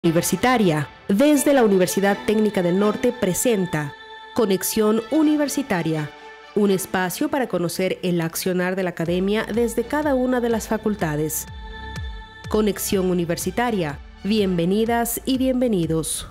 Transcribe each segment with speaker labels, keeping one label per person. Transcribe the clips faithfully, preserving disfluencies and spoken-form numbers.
Speaker 1: Universitaria, desde la Universidad Técnica del Norte presenta Conexión Universitaria, un espacio para conocer el accionar de la academia desde cada una de las facultades. Conexión Universitaria, bienvenidas y bienvenidos.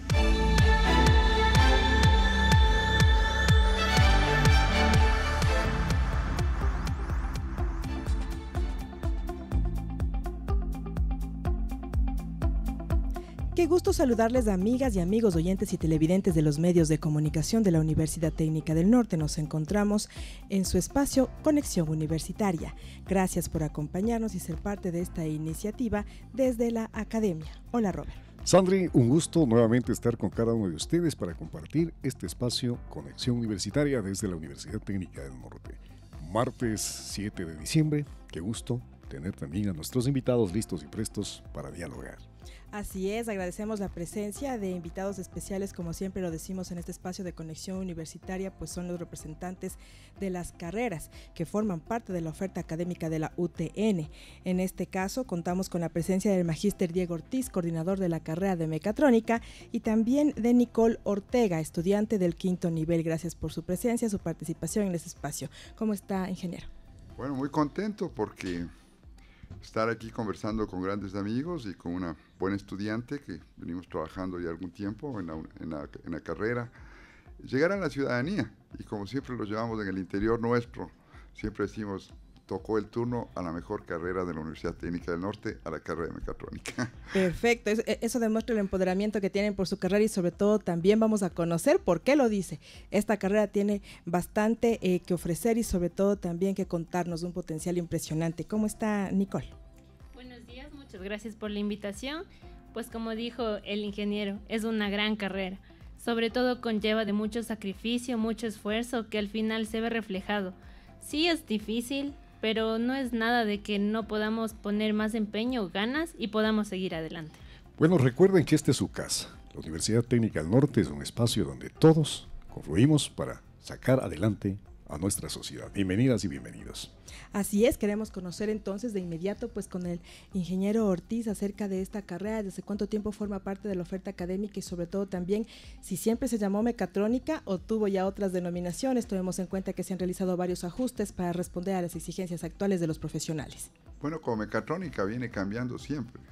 Speaker 2: Qué gusto saludarles, amigas y amigos oyentes y televidentes de los medios de comunicación de la Universidad Técnica del Norte. Nos encontramos en su espacio Conexión Universitaria. Gracias por acompañarnos y ser parte de esta iniciativa desde la academia. Hola, Robert.
Speaker 3: Sandri, un gusto nuevamente estar con cada uno de ustedes para compartir este espacio Conexión Universitaria desde la Universidad Técnica del Norte. Martes siete de diciembre, qué gusto tener también a nuestros invitados listos y prestos para dialogar.
Speaker 2: Así es, agradecemos la presencia de invitados especiales, como siempre lo decimos en este espacio de Conexión Universitaria, pues son los representantes de las carreras que forman parte de la oferta académica de la U T N. En este caso, contamos con la presencia del magíster Diego Ortiz, coordinador de la carrera de Mecatrónica, y también de Nicole Ortega, estudiante del quinto nivel. Gracias por su presencia, su participación en este espacio. ¿Cómo está, ingeniero?
Speaker 4: Bueno, muy contento porque estar aquí conversando con grandes amigos y con una buena estudiante que venimos trabajando ya algún tiempo en la, en la, en la carrera, llegar a la ciudadanía, y como siempre lo llevamos en el interior nuestro, siempre decimos, tocó el turno a la mejor carrera de la Universidad Técnica del Norte, a la carrera de Mecatrónica.
Speaker 2: Perfecto, eso, eso demuestra el empoderamiento que tienen por su carrera, y sobre todo también vamos a conocer por qué lo dice. Esta carrera tiene bastante eh, que ofrecer y sobre todo también que contarnos, un potencial impresionante. ¿Cómo está, Nicole?
Speaker 5: Buenos días, muchas gracias por la invitación. Pues como dijo el ingeniero, es una gran carrera. Sobre todo conlleva de mucho sacrificio, mucho esfuerzo que al final se ve reflejado. Sí es difícil, pero no es nada de que no podamos poner más empeño, ganas y podamos seguir adelante.
Speaker 3: Bueno, recuerden que esta es su casa. La Universidad Técnica del Norte es un espacio donde todos confluimos para sacar adelante a nuestra sociedad. Bienvenidas y bienvenidos.
Speaker 2: Así es, queremos conocer entonces de inmediato pues con el ingeniero Ortiz acerca de esta carrera, desde cuánto tiempo forma parte de la oferta académica y sobre todo también si siempre se llamó Mecatrónica o tuvo ya otras denominaciones. Tomemos en cuenta que se han realizado varios ajustes para responder a las exigencias actuales de los profesionales.
Speaker 4: Bueno, como Mecatrónica viene cambiando siempre.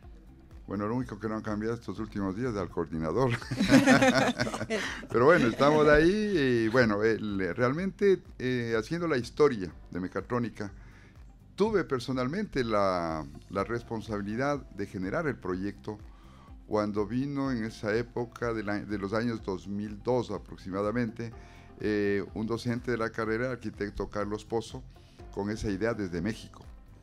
Speaker 4: Bueno, lo único que no han cambiado estos últimos días es al coordinador. Pero bueno, estamos ahí y bueno, el, realmente eh, haciendo la historia de Mecatrónica, tuve personalmente la, la responsabilidad de generar el proyecto cuando vino en esa época de, la, de los años dos mil dos aproximadamente, eh, un docente de la carrera, el arquitecto Carlos Pozo, con esa idea desde México.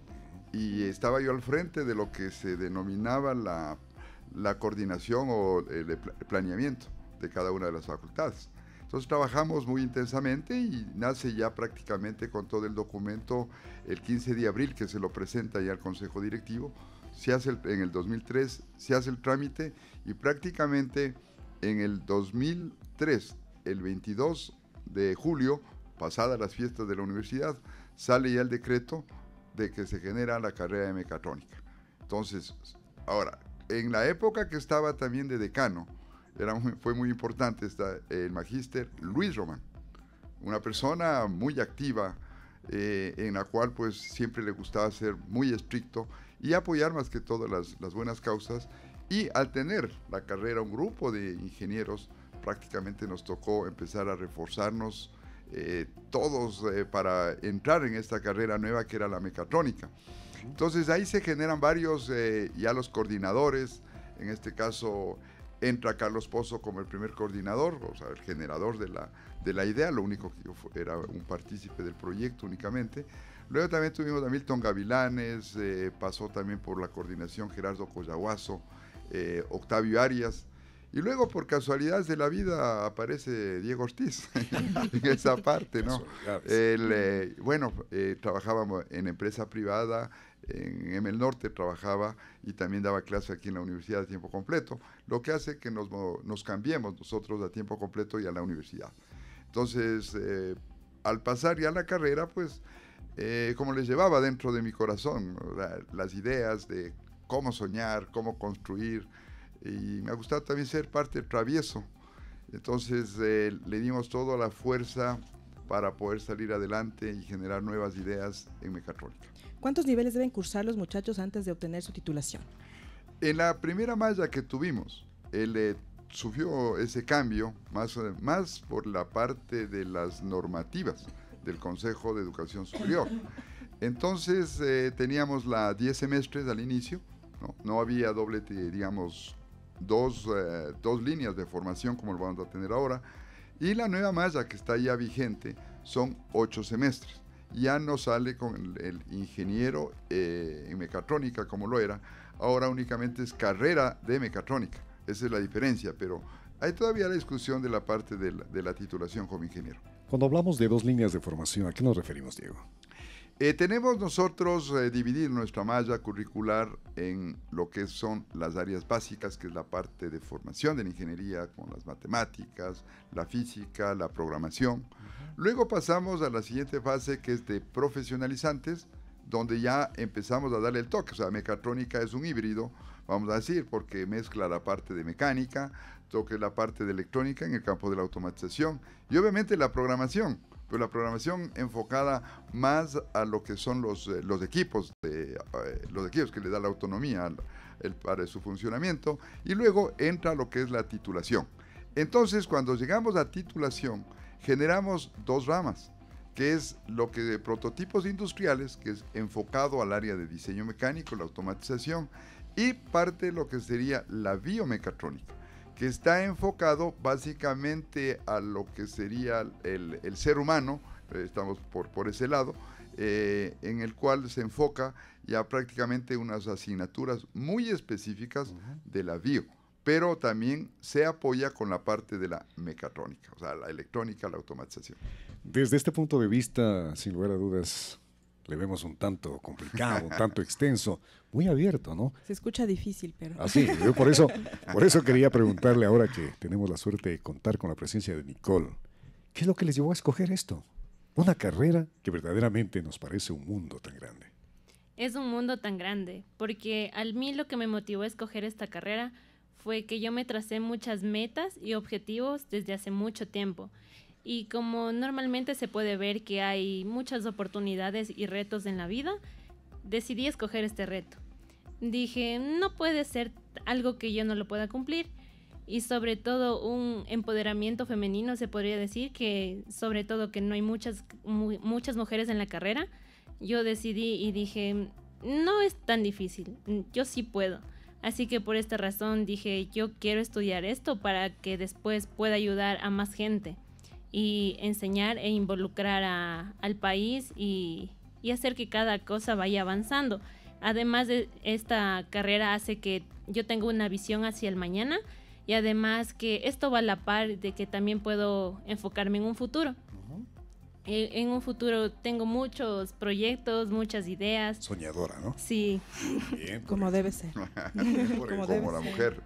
Speaker 4: Y estaba yo al frente de lo que se denominaba la, la coordinación o el planeamiento de cada una de las facultades. Entonces trabajamos muy intensamente y nace ya prácticamente con todo el documento el quince de abril, que se lo presenta ya al Consejo Directivo. Se hace el, en el dos mil tres se hace el trámite y prácticamente en el dos mil tres, el veintidós de julio, pasadas las fiestas de la universidad, sale ya el decreto de que se genera la carrera de Mecatrónica. Entonces, ahora, en la época que estaba también de decano, era muy, fue muy importante esta, el magíster Luis Román, una persona muy activa, eh, en la cual pues siempre le gustaba ser muy estricto y apoyar más que todo las, las buenas causas, y al tener la carrera un grupo de ingenieros, prácticamente nos tocó empezar a reforzarnos Eh, todos eh, para entrar en esta carrera nueva que era la Mecatrónica. Entonces ahí se generan varios, eh, ya los coordinadores, en este caso entra Carlos Pozo como el primer coordinador, o sea, el generador de la, de la idea, lo único que yo fue, era un partícipe del proyecto únicamente. Luego también tuvimos a Milton Gavilanes, eh, pasó también por la coordinación Gerardo Collahuaso, eh, Octavio Arias. Y luego, por casualidades de la vida, aparece Diego Ortiz en esa parte, ¿no? El, eh, bueno, eh, trabajaba en empresa privada, en M el Norte trabajaba y también daba clase aquí en la universidad a tiempo completo, lo que hace que nos, nos cambiemos nosotros a tiempo completo y a la universidad. Entonces, eh, al pasar ya la carrera, pues, eh, como les llevaba dentro de mi corazón, ¿no? la, las ideas de cómo soñar, cómo construir, y me ha gustado también ser parte del travieso. Entonces eh, le dimos toda la fuerza para poder salir adelante y generar nuevas ideas en mecatrónica.
Speaker 2: ¿Cuántos niveles deben cursar los muchachos antes de obtener su titulación?
Speaker 4: En la primera malla que tuvimos, él eh, sufrió ese cambio más, más por la parte de las normativas del Consejo de Educación Superior. Entonces eh, teníamos la diez semestres al inicio, no, no había doble, digamos, dos, eh, dos líneas de formación como lo vamos a tener ahora, y la nueva malla que está ya vigente son ocho semestres. Ya no sale con el, el ingeniero eh, en mecatrónica como lo era, ahora únicamente es carrera de mecatrónica, esa es la diferencia, pero hay todavía la discusión de la parte de la, de la titulación como ingeniero.
Speaker 3: Cuando hablamos de dos líneas de formación, ¿a qué nos referimos, Diego?
Speaker 4: Eh, tenemos nosotros eh, dividir nuestra malla curricular en lo que son las áreas básicas, que es la parte de formación de la ingeniería, con las matemáticas, la física, la programación. Uh-huh. Luego pasamos a la siguiente fase, que es de profesionalizantes, donde ya empezamos a darle el toque. O sea, mecatrónica es un híbrido, vamos a decir, porque mezcla la parte de mecánica, toque la parte de electrónica en el campo de la automatización y obviamente la programación. Pero la programación enfocada más a lo que son los, eh, los equipos, de, eh, los equipos que le da la autonomía al, el, para su funcionamiento, y luego entra lo que es la titulación. Entonces, cuando llegamos a titulación, generamos dos ramas, que es lo que de prototipos industriales, que es enfocado al área de diseño mecánico, la automatización, y parte de lo que sería la biomecatrónica, que está enfocado básicamente a lo que sería el, el ser humano, eh, estamos por, por ese lado, eh, en el cual se enfoca ya prácticamente unas asignaturas muy específicas uh-huh. de la bio, pero también se apoya con la parte de la mecatrónica, o sea, la electrónica, la automatización.
Speaker 3: Desde este punto de vista, sin lugar a dudas, le vemos un tanto complicado, un tanto extenso, muy abierto, ¿no?
Speaker 2: Se escucha difícil, pero...
Speaker 3: Así, ah, yo por eso, por eso quería preguntarle ahora que tenemos la suerte de contar con la presencia de Nicole, ¿qué es lo que les llevó a escoger esto? Una carrera que verdaderamente nos parece un mundo tan grande.
Speaker 5: Es un mundo tan grande, porque a mí lo que me motivó a escoger esta carrera fue que yo me tracé muchas metas y objetivos desde hace mucho tiempo. Y como normalmente se puede ver que hay muchas oportunidades y retos en la vida, decidí escoger este reto. Dije, no puede ser algo que yo no lo pueda cumplir, y sobre todo un empoderamiento femenino, se podría decir, que sobre todo que no hay muchas, mu- muchas mujeres en la carrera. Yo decidí y dije, no es tan difícil, yo sí puedo. Así que por esta razón dije, yo quiero estudiar esto para que después pueda ayudar a más gente y enseñar e involucrar a, al país y, y hacer que cada cosa vaya avanzando. Además de esta carrera hace que yo tenga una visión hacia el mañana, y además que esto va a la par de que también puedo enfocarme en un futuro. Uh-huh. eh, en un futuro tengo muchos proyectos, muchas ideas.
Speaker 3: Soñadora, ¿no?
Speaker 5: Sí.
Speaker 3: Bien,
Speaker 2: como debe ser.
Speaker 4: Como, como debe la ser. Mujer.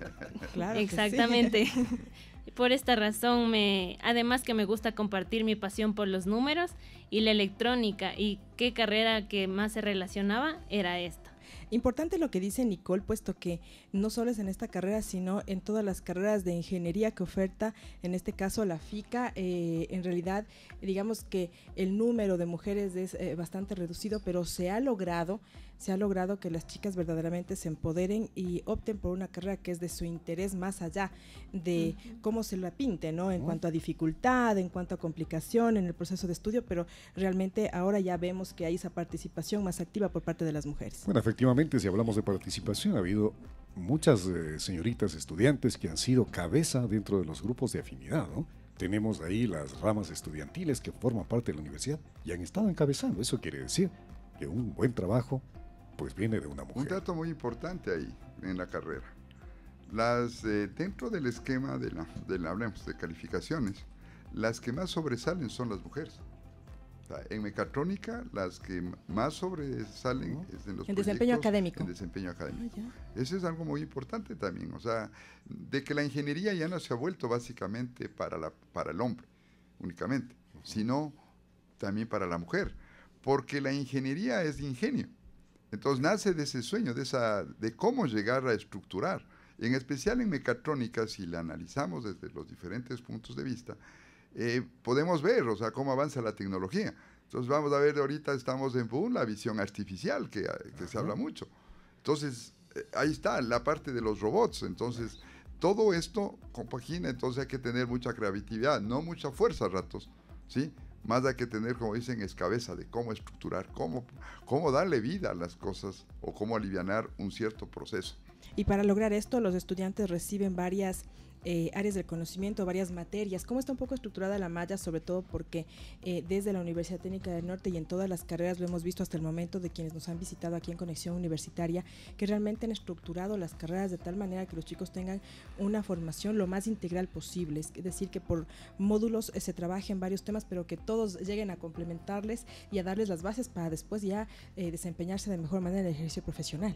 Speaker 2: Claro.
Speaker 5: Exactamente.
Speaker 2: Sí.
Speaker 5: Por esta razón, me, además que me gusta compartir mi pasión por los números y la electrónica, y qué carrera que más se relacionaba era esta.
Speaker 2: Importante lo que dice Nicole, puesto que no solo es en esta carrera, sino en todas las carreras de ingeniería que oferta, en este caso la FICA. Eh, en realidad, digamos que el número de mujeres es eh, bastante reducido, pero se ha logrado, se ha logrado que las chicas verdaderamente se empoderen y opten por una carrera que es de su interés, más allá de uh-huh. cómo se la pinte, ¿no? En uh-huh. cuanto a dificultad, en cuanto a complicación en el proceso de estudio, pero realmente ahora ya vemos que hay esa participación más activa por parte de las mujeres.
Speaker 3: Bueno, efectivamente, si hablamos de participación, ha habido muchas eh, señoritas estudiantes que han sido cabeza dentro de los grupos de afinidad, ¿no? Tenemos ahí las ramas estudiantiles que forman parte de la universidad y han estado encabezando. Eso quiere decir que un buen trabajo pues viene de una mujer.
Speaker 4: Un dato muy importante ahí en la carrera. Las eh, dentro del esquema de la, de la hablemos de calificaciones, las que más sobresalen son las mujeres. O sea, en mecatrónica, las que más sobresalen uh-huh. es en los
Speaker 2: en desempeño académico.
Speaker 4: En desempeño académico. Oh, Eso es algo muy importante también. O sea, de que la ingeniería ya no se ha vuelto básicamente para, la, para el hombre únicamente, uh-huh. sino también para la mujer. Porque la ingeniería es de ingenio. Entonces nace de ese sueño, de, esa, de cómo llegar a estructurar. En especial en mecatrónica, si la analizamos desde los diferentes puntos de vista, eh, podemos ver, o sea, cómo avanza la tecnología. Entonces vamos a ver, ahorita estamos en boom, la visión artificial, que, que se habla mucho. Entonces, eh, ahí está la parte de los robots. Entonces, todo esto compagina, entonces hay que tener mucha creatividad, no mucha fuerza a ratos, ¿sí? Más hay que tener, como dicen, es cabeza de cómo estructurar, cómo, cómo darle vida a las cosas o cómo alivianar un cierto proceso.
Speaker 2: Y para lograr esto, los estudiantes reciben varias eh, áreas del conocimiento, varias materias. ¿Cómo está un poco estructurada la malla? Sobre todo porque eh, desde la Universidad Técnica del Norte y en todas las carreras lo hemos visto hasta el momento de quienes nos han visitado aquí en Conexión Universitaria, que realmente han estructurado las carreras de tal manera que los chicos tengan una formación lo más integral posible. Es decir, que por módulos eh, se trabajen varios temas, pero que todos lleguen a complementarles y a darles las bases para después ya eh, desempeñarse de mejor manera en el ejercicio profesional.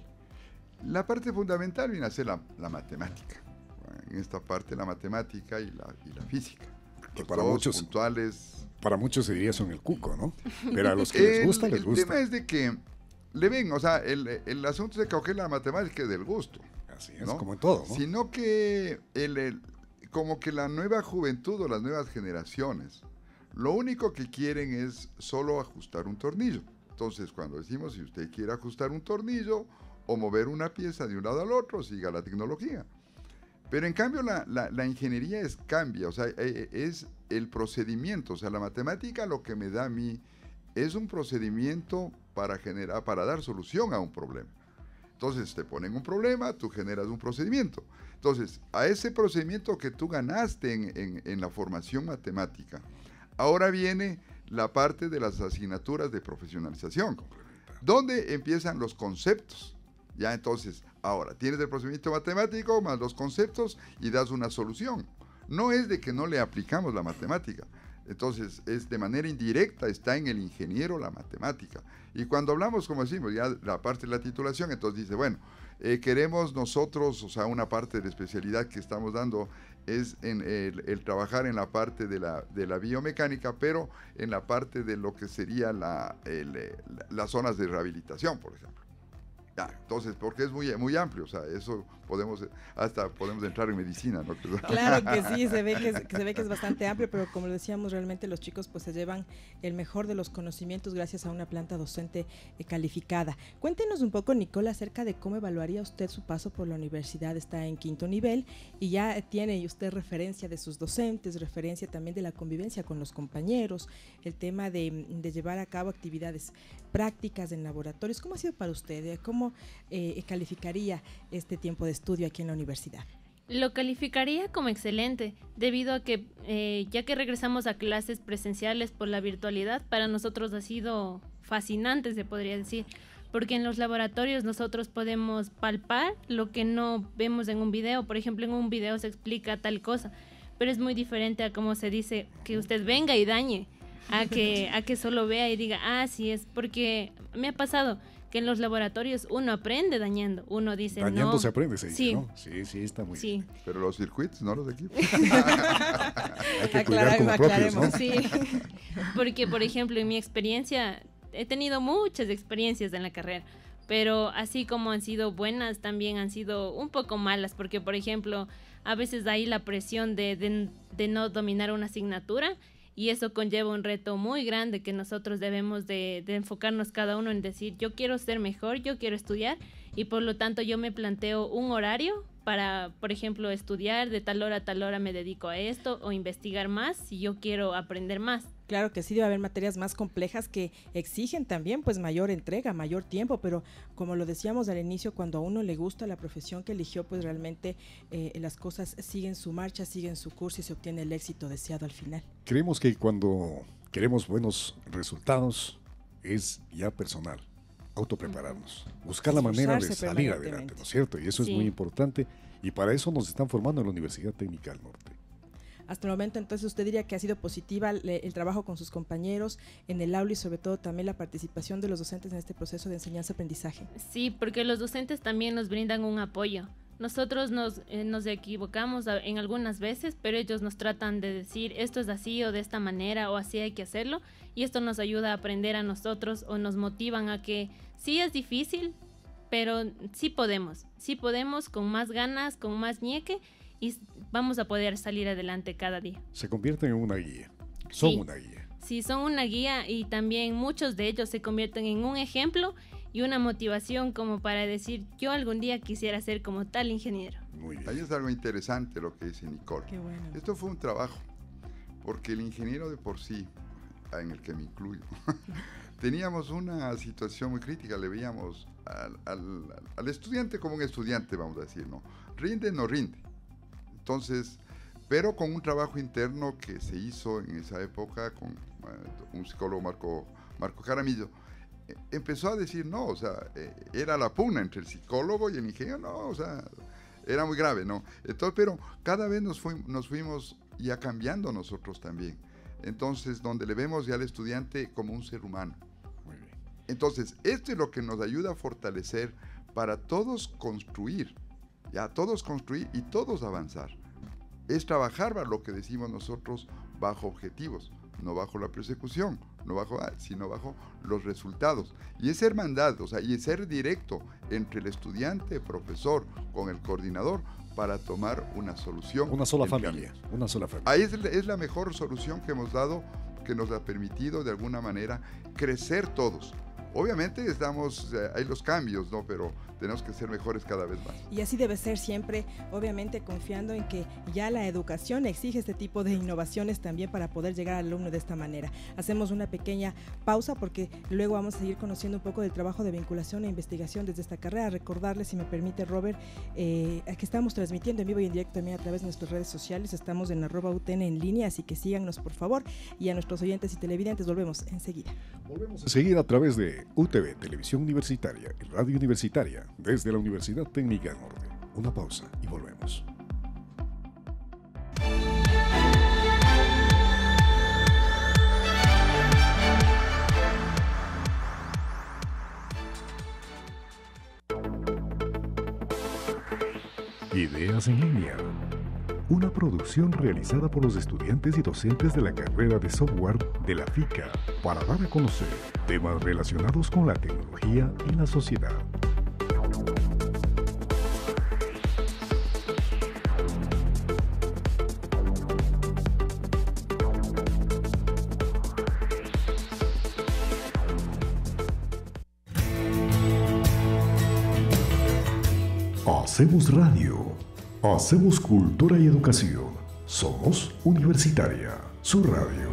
Speaker 4: La parte fundamental viene a ser la, la matemática. En esta parte la matemática y la, y la física.
Speaker 3: Que para muchos,
Speaker 4: puntuales.
Speaker 3: Para muchos se diría son el cuco, ¿no? Pero a los que les gusta,
Speaker 4: el,
Speaker 3: les gusta.
Speaker 4: El tema es de que le ven, o sea, el, el asunto es de que la matemática es del gusto.
Speaker 3: Así es,
Speaker 4: ¿no?
Speaker 3: como en todo, ¿no?
Speaker 4: Sino que el, el, como que la nueva juventud o las nuevas generaciones, lo único que quieren es solo ajustar un tornillo. Entonces, cuando decimos si usted quiere ajustar un tornillo o mover una pieza de un lado al otro, siga la tecnología. Pero en cambio la, la, la ingeniería es cambia, o sea, es el procedimiento, o sea, la matemática lo que me da a mí es un procedimiento para generar, para dar solución a un problema. Entonces te ponen un problema, tú generas un procedimiento. Entonces, a ese procedimiento que tú ganaste en, en, en la formación matemática, ahora viene la parte de las asignaturas de profesionalización, donde empiezan los conceptos. Ya, entonces, ahora, tienes el procedimiento matemático más los conceptos y das una solución. No es de que no le aplicamos la matemática. Entonces, es de manera indirecta, está en el ingeniero la matemática. Y cuando hablamos, como decimos, ya la parte de la titulación, entonces dice, bueno, eh, queremos nosotros, o sea, una parte de la especialidad que estamos dando es en el, el trabajar en la parte de la, de la biomecánica, pero en la parte de lo que sería la, el, la, las zonas de rehabilitación, por ejemplo. Ya, entonces, porque es muy, muy amplio, o sea, eso podemos, hasta podemos entrar en medicina, ¿no?
Speaker 2: Claro que sí, se ve que, es, que se ve que es bastante amplio, pero como decíamos, realmente los chicos pues se llevan el mejor de los conocimientos gracias a una planta docente eh, calificada. Cuéntenos un poco, Nicole, acerca de cómo evaluaría usted su paso por la universidad. Está en quinto nivel y ya tiene usted referencia de sus docentes, referencia también de la convivencia con los compañeros, el tema de, de llevar a cabo actividades prácticas en laboratorios. ¿Cómo ha sido para usted? ¿Cómo eh, calificaría este tiempo de estudio aquí en la universidad?
Speaker 5: Lo calificaría como excelente, debido a que eh, ya que regresamos a clases presenciales por la virtualidad, para nosotros ha sido fascinante, se podría decir, porque en los laboratorios nosotros podemos palpar lo que no vemos en un video. Por ejemplo, en un video se explica tal cosa, pero es muy diferente a cómo se dice que usted venga y dañe, a que, a que solo vea y diga, ah, sí es, porque me ha pasado que en los laboratorios uno aprende dañando, uno dice
Speaker 3: dañando
Speaker 5: no.
Speaker 3: se aprende, se dice,
Speaker 5: sí.
Speaker 3: ¿no? Sí, sí, está muy
Speaker 5: sí.
Speaker 3: bien.
Speaker 4: Pero los circuitos, no los equipos.
Speaker 3: Hay que cuidar como propios, ¿no?
Speaker 5: Sí, porque por ejemplo en mi experiencia, he tenido muchas experiencias en la carrera, pero así como han sido buenas, también han sido un poco malas, porque por ejemplo, a veces hay la presión de, de, de no dominar una asignatura, y eso conlleva un reto muy grande que nosotros debemos de, de enfocarnos cada uno en decir, yo quiero ser mejor, yo quiero estudiar, y por lo tanto yo me planteo un horario para, por ejemplo, estudiar, de tal hora a tal hora me dedico a esto, o investigar más si yo quiero aprender más.
Speaker 2: Claro que sí, debe haber materias más complejas que exigen también pues mayor entrega, mayor tiempo, pero como lo decíamos al inicio, cuando a uno le gusta la profesión que eligió, pues realmente eh, las cosas siguen su marcha, siguen su curso y se obtiene el éxito deseado al final.
Speaker 3: Creemos que cuando queremos buenos resultados es ya personal, autoprepararnos, buscar la manera de salir adelante, ¿no es cierto? Y eso sí. es muy importante, y para eso nos están formando en la Universidad Técnica del Norte.
Speaker 2: Hasta el momento, entonces, usted diría que ha sido positiva el, el trabajo con sus compañeros en el aula y sobre todo también la participación de los docentes en este proceso de enseñanza-aprendizaje.
Speaker 5: Sí, porque los docentes también nos brindan un apoyo. Nosotros nos, eh, nos equivocamos en algunas veces, pero ellos nos tratan de decir esto es así o de esta manera o así hay que hacerlo, y esto nos ayuda a aprender a nosotros o nos motivan a que sí es difícil, pero sí podemos, sí podemos con más ganas, con más ñeque y vamos a poder salir adelante cada día.
Speaker 3: Se convierten en una guía, son
Speaker 5: Sí.
Speaker 3: una guía.
Speaker 5: Sí, son una guía y también muchos de ellos se convierten en un ejemplo y una motivación como para decir, yo algún día quisiera ser como tal ingeniero.
Speaker 3: Muy bien.
Speaker 4: Ahí es algo interesante lo que dice Nicole.
Speaker 2: Qué bueno.
Speaker 4: Esto fue un trabajo, porque el ingeniero de por sí, en el que me incluyo, teníamos una situación muy crítica, le veíamos al, al, al estudiante como un estudiante, vamos a decir, ¿no? Rinde, no rinde. Entonces, pero con un trabajo interno que se hizo en esa época con uh, un psicólogo, Marco, Marco Jaramillo, eh, empezó a decir, no, o sea, eh, era la pugna entre el psicólogo y el ingeniero, no, o sea, era muy grave, ¿no? Entonces, pero cada vez nos, fuim, nos fuimos ya cambiando nosotros también. Entonces, donde le vemos ya al estudiante como un ser humano.
Speaker 3: Muy bien.
Speaker 4: Entonces, esto es lo que nos ayuda a fortalecer para todos construir, ya todos construir y todos avanzar. Es trabajar para lo que decimos nosotros bajo objetivos, no bajo la persecución, no bajo, sino bajo los resultados. Y esa hermandad, o sea, y ser directo entre el estudiante, profesor, con el coordinador, para tomar una solución.
Speaker 3: Una sola
Speaker 4: entre
Speaker 3: familia,
Speaker 4: ambos.
Speaker 3: una sola familia.
Speaker 4: Ahí es, es la mejor solución que hemos dado, que nos ha permitido de alguna manera crecer todos. Obviamente estamos, eh, hay los cambios, ¿no? Pero tenemos que ser mejores cada vez más.
Speaker 2: Y así debe ser siempre, obviamente confiando en que ya la educación exige este tipo de innovaciones también para poder llegar al alumno de esta manera. Hacemos una pequeña pausa porque luego vamos a seguir conociendo un poco del trabajo de vinculación e investigación desde esta carrera. Recordarles, si me permite Robert, eh, que estamos transmitiendo en vivo y en directo también a través de nuestras redes sociales. Estamos en arroba U T N en línea, así que síganos por favor. Y a nuestros oyentes y televidentes volvemos enseguida.
Speaker 3: Volvemos enseguida a través de U T V, Televisión Universitaria y Radio Universitaria, desde la Universidad Técnica del Norte. Una pausa y volvemos. Ideas en línea. Una producción realizada por los estudiantes y docentes de la carrera de software de la FICA para dar a conocer temas relacionados con la tecnología y la sociedad. Hacemos radio. Hacemos cultura y educación. Somos Universitaria, su radio.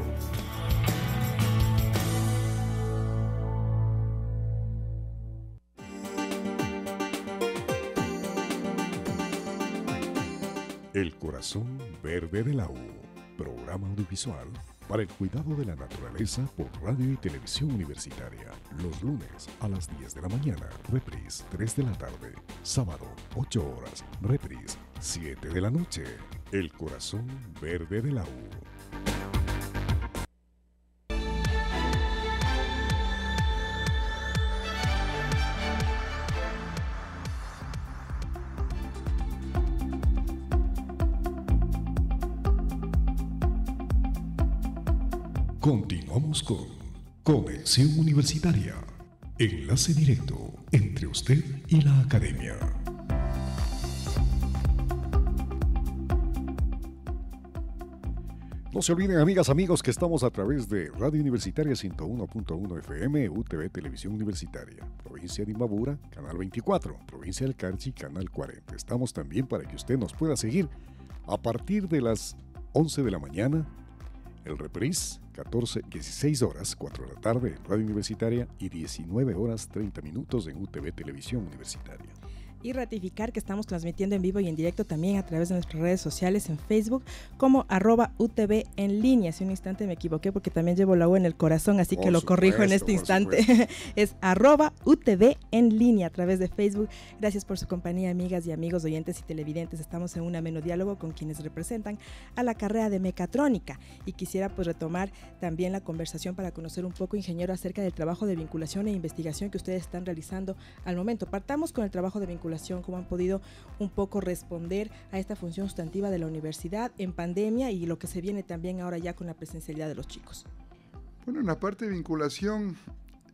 Speaker 3: El corazón verde de la U, programa audiovisual para el cuidado de la naturaleza por radio y televisión universitaria. Los lunes a las diez de la mañana, reprise tres de la tarde. Sábado, ocho horas, reprise siete de la noche. El corazón verde de la U. Continuamos con Conexión Universitaria, enlace directo entre usted y la academia. No se olviden, amigas, amigos, que estamos a través de Radio Universitaria ciento uno punto uno F M, U T V Televisión Universitaria, provincia de Imbabura, canal veinticuatro, provincia del Carchi, canal cuarenta. Estamos también para que usted nos pueda seguir a partir de las once de la mañana, el reprise, catorce, dieciséis horas, cuatro de la tarde en Radio Universitaria y diecinueve horas treinta minutos en U T V Televisión Universitaria.
Speaker 2: Y ratificar que estamos transmitiendo en vivo y en directo también a través de nuestras redes sociales en Facebook como arroba U T V en línea. Hace un instante me equivoqué porque también llevo la U en el corazón, así
Speaker 3: Por
Speaker 2: que lo corrijo en
Speaker 3: supuesto,
Speaker 2: este
Speaker 3: por
Speaker 2: instante. Es arroba U T V en línea a través de Facebook. Gracias por su compañía, amigas y amigos, oyentes y televidentes. Estamos en un ameno diálogo con quienes representan a la carrera de mecatrónica y quisiera pues retomar también la conversación para conocer un poco, ingeniero, acerca del trabajo de vinculación e investigación que ustedes están realizando al momento. Partamos con el trabajo de vinculación, cómo han podido un poco responder a esta función sustantiva de la universidad en pandemia y lo que se viene también ahora ya con la presencialidad de los chicos.
Speaker 4: Bueno, en la parte de vinculación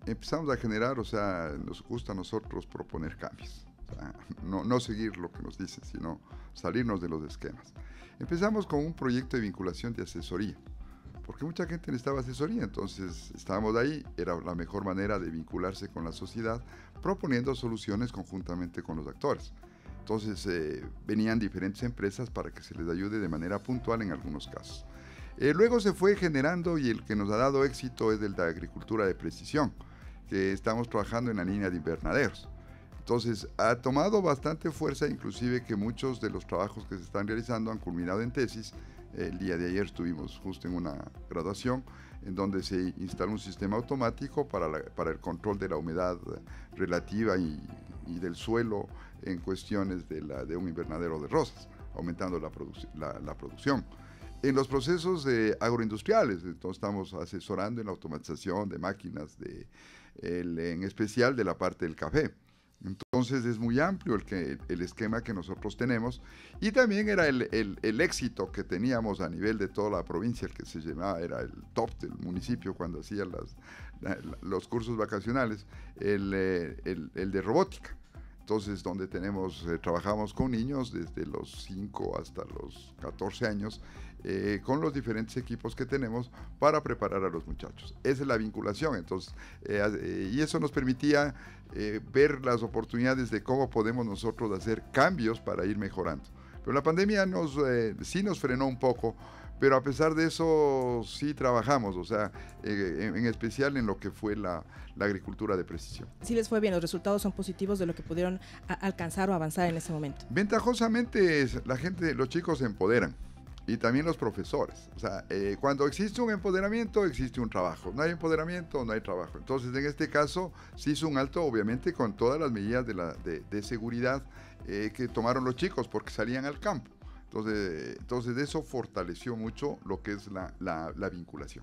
Speaker 4: empezamos a generar, o sea, nos gusta a nosotros proponer cambios. O sea, no, no seguir lo que nos dicen, sino salirnos de los esquemas. Empezamos con un proyecto de vinculación de asesoría, porque mucha gente necesitaba asesoría, entonces estábamos ahí, era la mejor manera de vincularse con la sociedad, proponiendo soluciones conjuntamente con los actores. Entonces eh, venían diferentes empresas para que se les ayude de manera puntual en algunos casos. Eh, luego se fue generando, y el que nos ha dado éxito es el de agricultura de precisión, que estamos trabajando en la línea de invernaderos. Entonces, ha tomado bastante fuerza, inclusive que muchos de los trabajos que se están realizando han culminado en tesis. El día de ayer estuvimos justo en una graduación en donde se instala un sistema automático para, la, para el control de la humedad relativa y, y del suelo en cuestiones de, la, de un invernadero de rosas, aumentando la, produc la, la producción. En los procesos eh, agroindustriales, entonces estamos asesorando en la automatización de máquinas, de, el, en especial de la parte del café. Entonces es muy amplio el, que, el esquema que nosotros tenemos, y también era el, el, el éxito que teníamos a nivel de toda la provincia, el que se llamaba, era el top del municipio cuando hacía las, la, los cursos vacacionales, el, el, el de robótica. Entonces, donde tenemos, eh, trabajamos con niños desde los cinco hasta los catorce años, eh, con los diferentes equipos que tenemos para preparar a los muchachos. Esa es la vinculación, entonces, eh, eh, y eso nos permitía eh, ver las oportunidades de cómo podemos nosotros hacer cambios para ir mejorando. Pero la pandemia nos, eh, sí nos frenó un poco, pero a pesar de eso sí trabajamos, o sea, eh, en, en especial en lo que fue la, la agricultura de precisión.
Speaker 2: Sí les fue bien, los resultados son positivos de lo que pudieron a, alcanzar o avanzar en ese momento.
Speaker 4: Ventajosamente la gente, los chicos se empoderan, y también los profesores. O sea, eh, cuando existe un empoderamiento, existe un trabajo. No hay empoderamiento, no hay trabajo. Entonces, en este caso, se hizo un alto, obviamente, con todas las medidas de, la, de, de seguridad eh, que tomaron los chicos, porque salían al campo. Entonces, entonces eso fortaleció mucho lo que es la, la, la vinculación.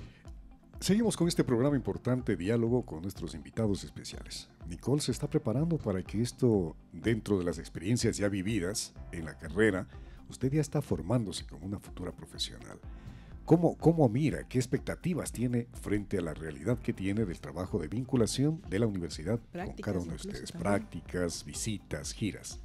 Speaker 3: Seguimos con este programa importante, diálogo con nuestros invitados especiales. Nicole se está preparando para que esto, dentro de las experiencias ya vividas en la carrera, usted ya está formándose como una futura profesional. ¿Cómo, cómo mira, qué expectativas tiene frente a la realidad que tiene del trabajo de vinculación de la universidad prácticas, con cada uno de ustedes? También. Prácticas, visitas, giras.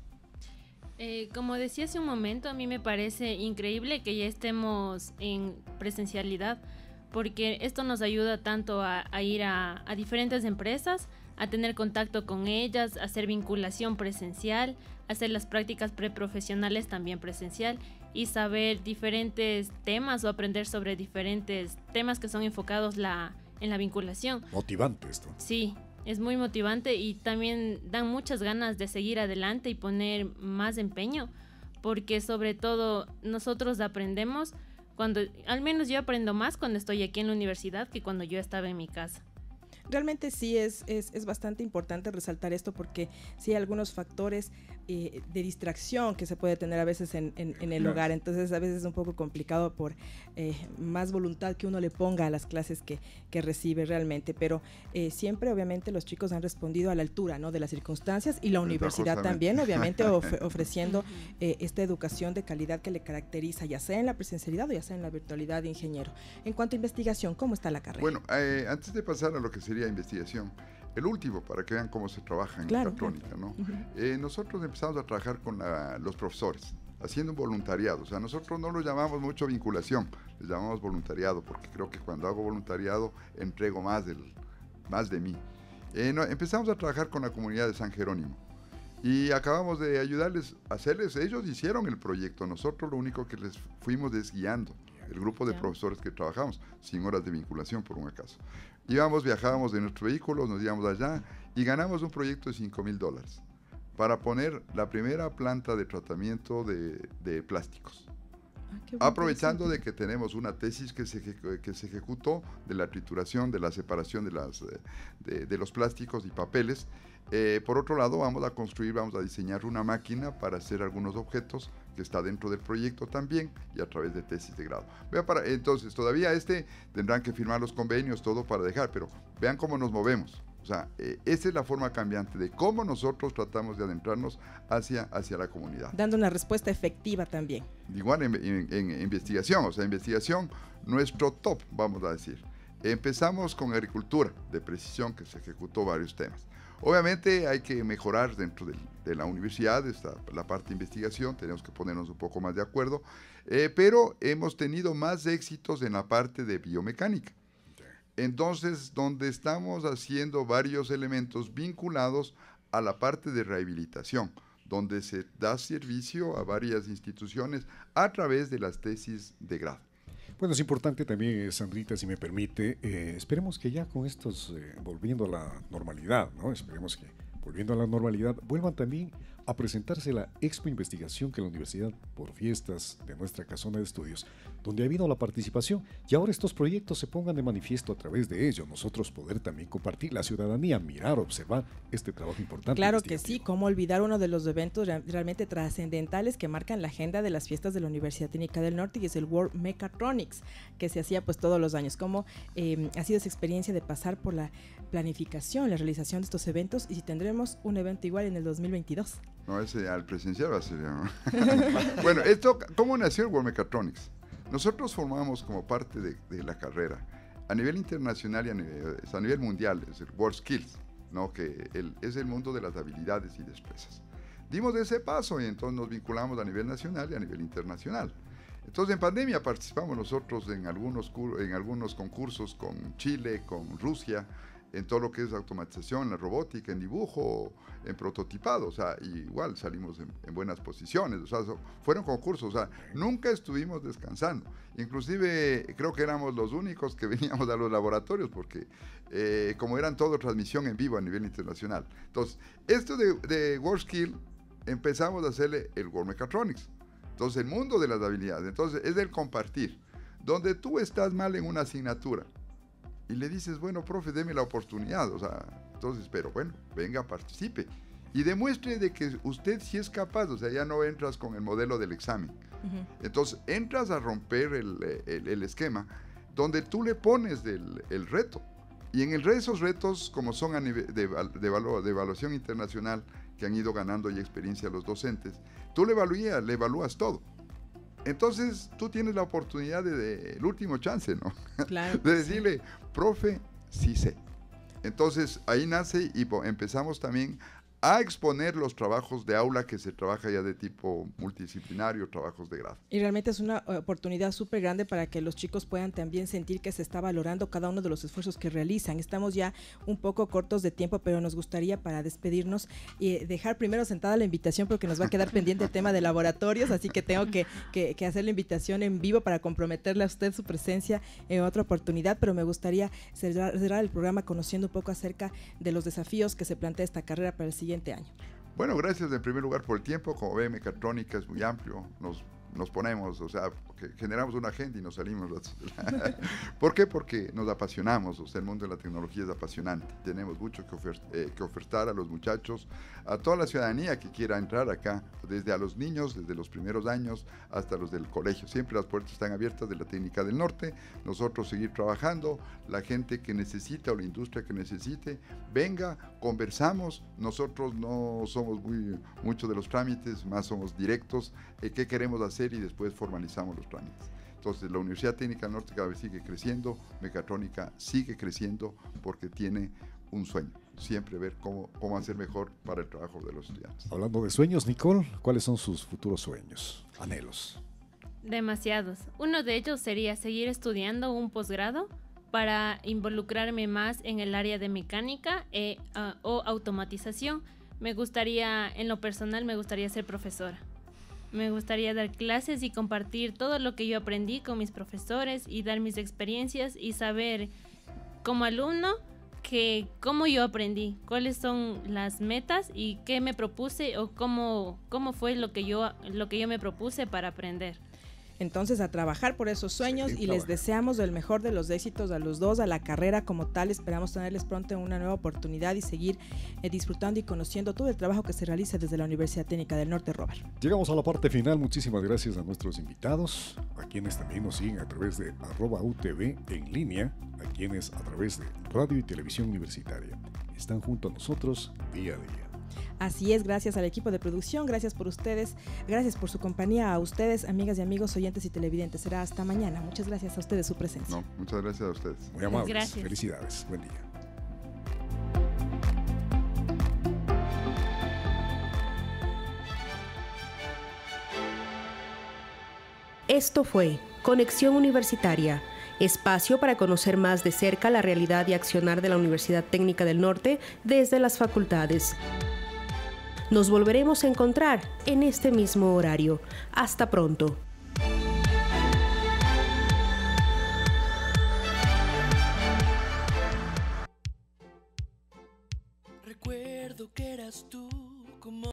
Speaker 5: Eh, como decía hace un momento, a mí me parece increíble que ya estemos en presencialidad, porque esto nos ayuda tanto a, a ir a, a diferentes empresas, a tener contacto con ellas, a hacer vinculación presencial, hacer las prácticas preprofesionales también presencial y saber diferentes temas o aprender sobre diferentes temas que son enfocados la, en la vinculación.
Speaker 3: Motivante esto.
Speaker 5: Sí, es muy motivante y también dan muchas ganas de seguir adelante y poner más empeño, porque sobre todo nosotros aprendemos cuando, al menos yo aprendo más cuando estoy aquí en la universidad que cuando yo estaba en mi casa.
Speaker 2: Realmente sí es, es, es bastante importante resaltar esto, porque sí hay algunos factores eh, de distracción que se puede tener a veces en, en, en el hogar, entonces a veces es un poco complicado por eh, más voluntad que uno le ponga a las clases que, que recibe realmente, pero eh, siempre obviamente los chicos han respondido a la altura, ¿no?, de las circunstancias, y la universidad también obviamente of ofreciendo eh, esta educación de calidad que le caracteriza, ya sea en la presencialidad o ya sea en la virtualidad de ingeniero. En cuanto a investigación, ¿cómo está la carrera?
Speaker 4: Bueno, eh, antes de pasar a lo que sería investigación, el último, para que vean cómo se trabaja en
Speaker 2: claro,
Speaker 4: mecatrónica, ¿no?
Speaker 2: Uh-huh.
Speaker 4: eh, nosotros empezamos a trabajar con la, los profesores, haciendo un voluntariado. O sea, nosotros no lo llamamos mucho vinculación, le llamamos voluntariado, porque creo que cuando hago voluntariado entrego más, del, más de mí. Eh, no, empezamos a trabajar con la comunidad de San Jerónimo y acabamos de ayudarles a hacerles, ellos hicieron el proyecto, nosotros lo único que les fuimos desguiando, el grupo de profesores que trabajamos, sin horas de vinculación por un acaso. Íbamos, viajábamos de nuestros vehículos, nos íbamos allá y ganamos un proyecto de cinco mil dólares para poner la primera planta de tratamiento de, de plásticos. Ah, aprovechando de que tenemos una tesis que se, que se ejecutó de la trituración, de la separación de, las, de, de los plásticos y papeles. Eh, por otro lado, vamos a construir, vamos a diseñar una máquina para hacer algunos objetos que está dentro del proyecto también y a través de tesis de grado. Vean para, entonces, todavía este tendrán que firmar los convenios, todo para dejar, pero vean cómo nos movemos. O sea, eh, esa es la forma cambiante de cómo nosotros tratamos de adentrarnos hacia, hacia la comunidad.
Speaker 2: Dando una respuesta efectiva también.
Speaker 4: Igual en, en, en investigación, o sea, investigación, nuestro top, vamos a decir. Empezamos con agricultura de precisión, que se ejecutó varios temas. Obviamente hay que mejorar dentro de, de la universidad, está la parte de investigación, tenemos que ponernos un poco más de acuerdo, eh, pero hemos tenido más éxitos en la parte de biomecánica. Entonces, donde estamos haciendo varios elementos vinculados a la parte de rehabilitación, donde se da servicio a varias instituciones a través de las tesis de grado.
Speaker 3: Bueno, es importante también, Sandrita, si me permite, eh, esperemos que ya con estos, eh, volviendo a la normalidad, ¿no? Esperemos que volviendo a la normalidad, vuelvan también a presentarse la Expo Investigación que la Universidad, por fiestas de nuestra casona de estudios, donde ha habido la participación, y ahora estos proyectos se pongan de manifiesto a través de ello, nosotros poder también compartir, la ciudadanía, mirar, observar este trabajo importante.
Speaker 2: Claro que sí, cómo olvidar uno de los eventos realmente trascendentales que marcan la agenda de las fiestas de la Universidad Técnica del Norte, y es el World Mechatronics, que se hacía pues todos los años. ¿Cómo eh, ha sido esa experiencia de pasar por la planificación, la realización de estos eventos, y si tendremos un evento igual en el dos mil veintidós?
Speaker 4: No, ese al presencial va a ser ya, ¿no? Bueno, esto, ¿cómo nació el World Mechatronics? Nosotros formamos como parte de, de la carrera a nivel internacional y a nivel, a nivel mundial, es el World Skills, ¿no? Que el, es el mundo de las habilidades y destrezas. Dimos ese paso y entonces nos vinculamos a nivel nacional y a nivel internacional. Entonces en pandemia participamos nosotros en algunos, en algunos concursos con Chile, con Rusia, en todo lo que es automatización, la robótica, en dibujo, en prototipado, o sea, igual salimos en, en buenas posiciones, o sea, so, fueron concursos, o sea, nunca estuvimos descansando, inclusive creo que éramos los únicos que veníamos a los laboratorios, porque eh, como eran todo transmisión en vivo a nivel internacional. Entonces, esto de, de WorldSkill, empezamos a hacerle el World Mechatronics, entonces el mundo de las habilidades, entonces es el compartir, donde tú estás mal en una asignatura, y le dices, bueno, profe, deme la oportunidad, o sea, entonces, pero bueno, venga, participe, y demuestre de que usted sí es capaz, o sea, ya no entras con el modelo del examen, uh-huh. Entonces, entras a romper el, el, el esquema, donde tú le pones del, el reto, y en el, esos retos, como son a nivel de, de, evalu, de evaluación internacional, que han ido ganando ya experiencia los docentes, tú le evalúas, le evalúas todo. Entonces, tú tienes la oportunidad de, de el último chance, ¿no?
Speaker 2: Claro.
Speaker 4: De decirle, profe, sí sé. Entonces, ahí nace y empezamos también a exponer los trabajos de aula que se trabaja ya de tipo multidisciplinario, trabajos de grado.
Speaker 2: Y realmente es una oportunidad súper grande para que los chicos puedan también sentir que se está valorando cada uno de los esfuerzos que realizan. Estamos ya un poco cortos de tiempo, pero nos gustaría, para despedirnos, y dejar primero sentada la invitación, porque nos va a quedar pendiente el tema de laboratorios, así que tengo que, que, que hacer la invitación en vivo para comprometerle a usted su presencia en otra oportunidad, pero me gustaría cerrar, cerrar el programa conociendo un poco acerca de los desafíos que se plantea esta carrera para el siguiente año.
Speaker 4: Bueno, gracias en primer lugar por el tiempo. Como ve, Mecatrónica es muy amplio, nos, nos ponemos, o sea, que generamos una agenda y nos salimos. ¿Por qué? Porque nos apasionamos, o sea, el mundo de la tecnología es apasionante, tenemos mucho que, ofer eh, que ofertar a los muchachos, a toda la ciudadanía que quiera entrar acá, desde a los niños, desde los primeros años hasta los del colegio. Siempre las puertas están abiertas de la Técnica del Norte, nosotros seguir trabajando, la gente que necesita o la industria que necesite, venga, conversamos, nosotros no somos muy, muchos de los trámites, más somos directos, eh, qué queremos hacer y después formalizamos los trámites. Entonces, la Universidad Técnica del Norte cada vez sigue creciendo, Mecatrónica sigue creciendo porque tiene un sueño, siempre ver cómo, cómo hacer mejor para el trabajo de los estudiantes.
Speaker 3: Hablando de sueños, Nicole, ¿cuáles son sus futuros sueños, anhelos?
Speaker 5: Demasiados. Uno de ellos sería seguir estudiando un posgrado para involucrarme más en el área de mecánica e, uh, o automatización. Me gustaría, en lo personal, me gustaría ser profesora. Me gustaría dar clases y compartir todo lo que yo aprendí con mis profesores y dar mis experiencias y saber como alumno que cómo yo aprendí, cuáles son las metas y qué me propuse o cómo, cómo fue lo que yo, lo que yo me propuse para aprender.
Speaker 2: Entonces, a trabajar por esos sueños sí, y trabajar. Les deseamos el mejor de los éxitos a los dos, a la carrera como tal. Esperamos tenerles pronto una nueva oportunidad y seguir eh, disfrutando y conociendo todo el trabajo que se realiza desde la Universidad Técnica del Norte, Robert.
Speaker 3: Llegamos a la parte final. Muchísimas gracias a nuestros invitados, a quienes también nos siguen a través de arroba U T V en línea, a quienes a través de radio y televisión universitaria están junto a nosotros día a día.
Speaker 2: Así es, gracias al equipo de producción, gracias por ustedes, gracias por su compañía a ustedes, amigas y amigos, oyentes y televidentes. Será hasta mañana. Muchas gracias a ustedes su presencia.
Speaker 4: No, muchas gracias a ustedes.
Speaker 3: Muy amables.
Speaker 5: Gracias.
Speaker 3: Felicidades. Buen día.
Speaker 1: Esto fue Conexión Universitaria, espacio para conocer más de cerca la realidad y accionar de la Universidad Técnica del Norte desde las facultades. Nos volveremos a encontrar en este mismo horario. Hasta pronto.
Speaker 6: Recuerdo que eras tú como